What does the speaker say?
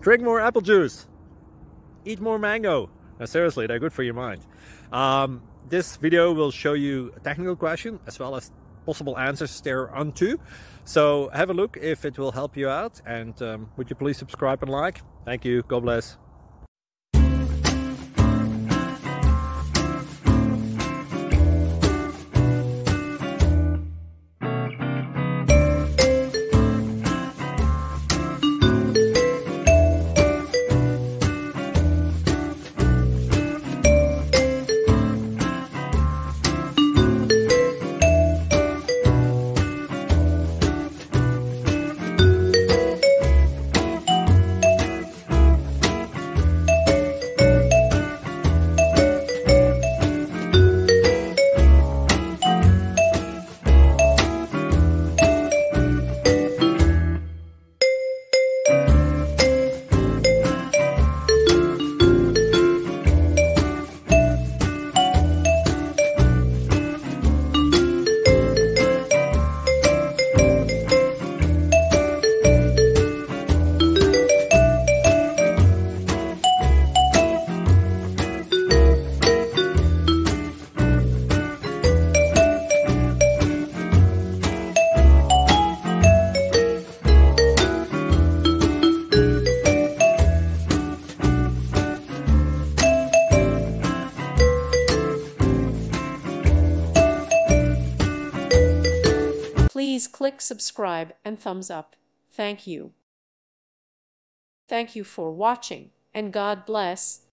Drink more apple juice. Eat more mango. Now, seriously, they're good for your mind. This video will show you a technical question as well as possible answers thereunto. So have a look if it will help you out, and would you please subscribe and like? Thank you. God bless. Please click subscribe and thumbs up. Thank you. Thank you for watching, and God bless.